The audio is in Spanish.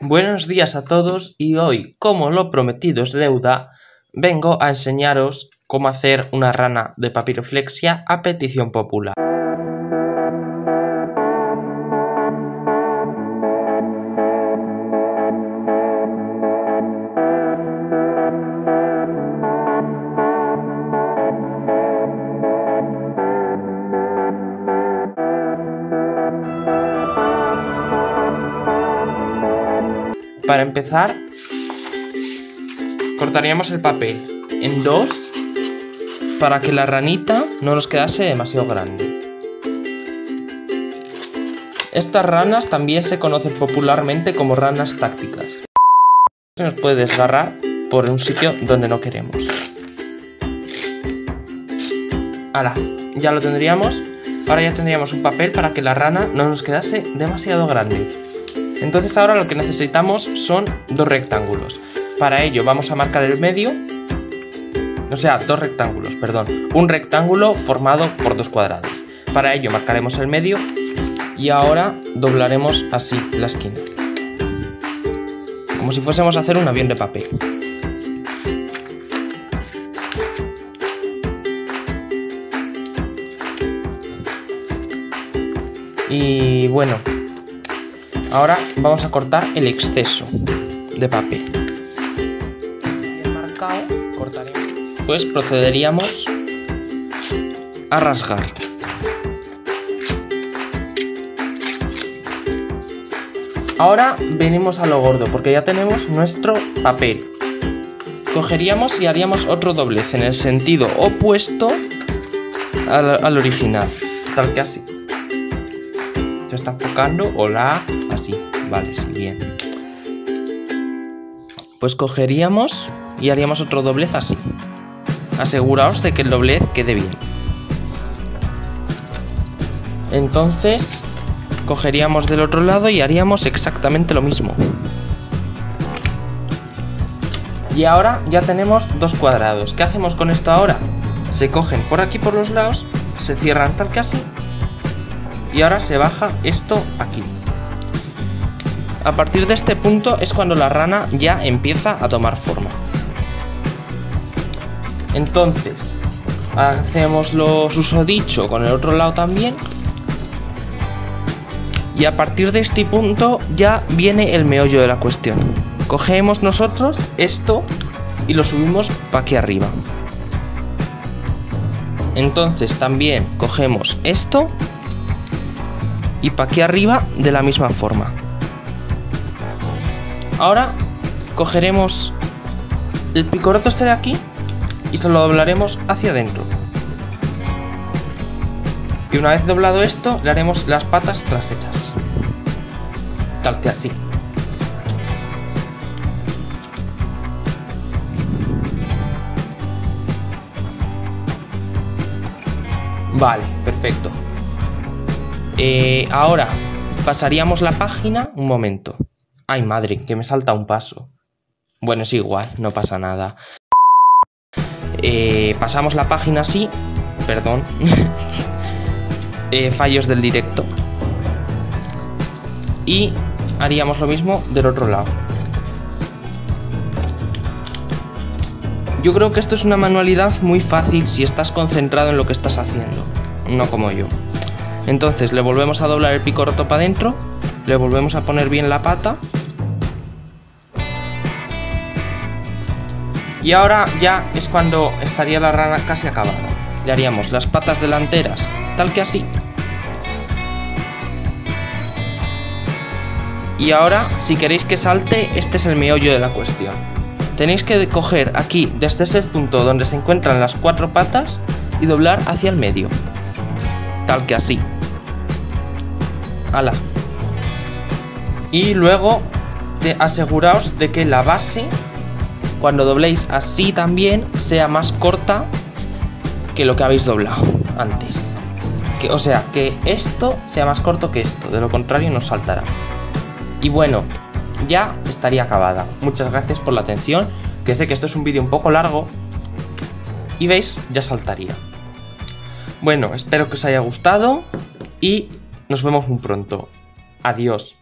Buenos días a todos y hoy, como lo prometido es deuda, vengo a enseñaros cómo hacer una rana de papiroflexia a petición popular. Para empezar, cortaríamos el papel en dos para que la ranita no nos quedase demasiado grande. Estas ranas también se conocen popularmente como ranas tácticas. Se nos puede desgarrar por un sitio donde no queremos. ¡Hala! Ya lo tendríamos. Ahora ya tendríamos un papel para que la rana no nos quedase demasiado grande. Entonces ahora lo que necesitamos son dos rectángulos. Para ello vamos a marcar el medio. O sea, dos rectángulos, perdón. Un rectángulo formado por dos cuadrados. Para ello marcaremos el medio y ahora doblaremos así la esquina. Como si fuésemos a hacer un avión de papel. Y bueno, ahora vamos a cortar el exceso de papel. Bien marcado, cortaremos. Pues procederíamos a rasgar. Ahora venimos a lo gordo, porque ya tenemos nuestro papel. Cogeríamos y haríamos otro doblez en el sentido opuesto al original, tal que así. Se está enfocando, hola, así, vale, sí, bien. Pues cogeríamos y haríamos otro doblez así. Aseguraos de que el doblez quede bien. Entonces, cogeríamos del otro lado y haríamos exactamente lo mismo. Y ahora ya tenemos dos cuadrados. ¿Qué hacemos con esto ahora? Se cogen por aquí por los lados, se cierran tal que así. Y ahora se baja esto aquí. A partir de este punto es cuando la rana ya empieza a tomar forma. Entonces, hacemos lo susodicho con el otro lado también. Y a partir de este punto ya viene el meollo de la cuestión. Cogemos nosotros esto y lo subimos para aquí arriba. Entonces también cogemos esto y para aquí arriba de la misma forma. Ahora cogeremos el picoroto este de aquí y se lo doblaremos hacia adentro. Y una vez doblado esto, le haremos las patas traseras. Tal que así. Vale, perfecto. Ahora pasaríamos la página. Un momento. Ay, madre, que me salta un paso. Bueno, es igual, no pasa nada. Pasamos la página así. Perdón. Fallos del directo. Y haríamos lo mismo del otro lado. Yo creo que esto es una manualidad muy fácil si estás concentrado en lo que estás haciendo. No como yo. Entonces le volvemos a doblar el picoroto para adentro, le volvemos a poner bien la pata. Y ahora ya es cuando estaría la rana casi acabada. Le haríamos las patas delanteras, tal que así. Y ahora, si queréis que salte, este es el meollo de la cuestión. Tenéis que coger aquí, desde ese punto donde se encuentran las cuatro patas, y doblar hacia el medio. Tal que así. ¡Hala! Y luego aseguraos de que la base, cuando dobléis así también, sea más corta que lo que habéis doblado antes. O sea, que esto sea más corto que esto, de lo contrario nos saltará. Y bueno, ya estaría acabada. Muchas gracias por la atención, que sé que esto es un vídeo un poco largo. Y veis, ya saltaría. Bueno, espero que os haya gustado y nos vemos muy pronto. Adiós.